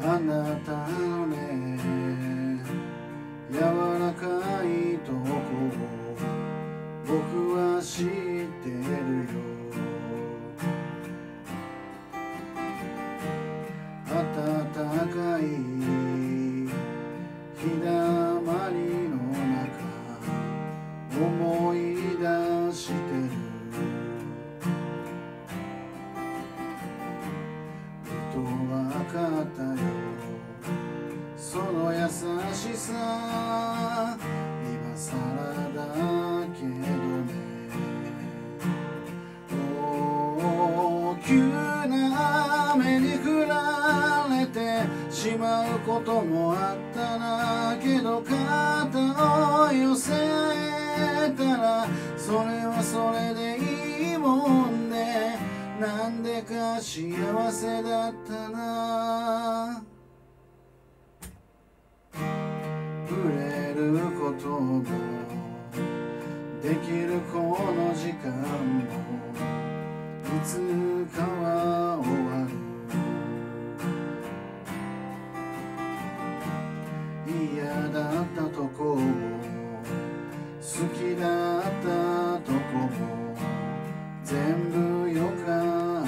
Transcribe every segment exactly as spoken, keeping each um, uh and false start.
あなたのね柔らかいとこ僕は知ってるよ。暖かい日だまりの中思い出してる。ふとわかったよその優しさ今さらだけどね。おー急な雨に降られてしまうこともあったな。けど肩を寄せ合えたらそれはそれでいいもんで、なんでか幸せだったな。触れることもできるこの時間もいつかは終わる。嫌だったとこも好きだったとこも全部よかったな。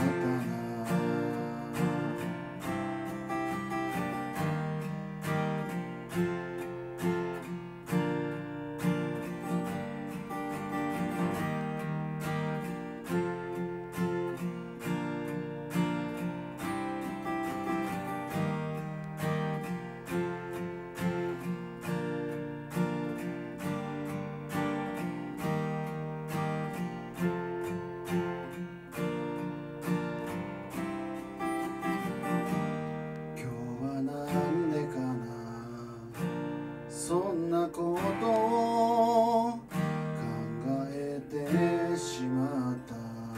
そんなことを考えてしまった。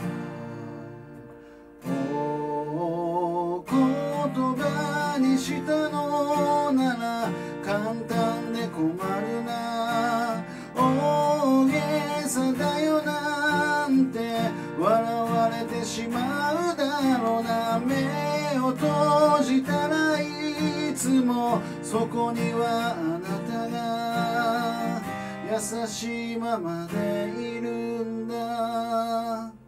おー言葉にしたのなら簡単で困るな。大げさだよなんて笑われてしまうだろうな。目を閉じたらいつもそこにはあなたが優しいままでいるんだ。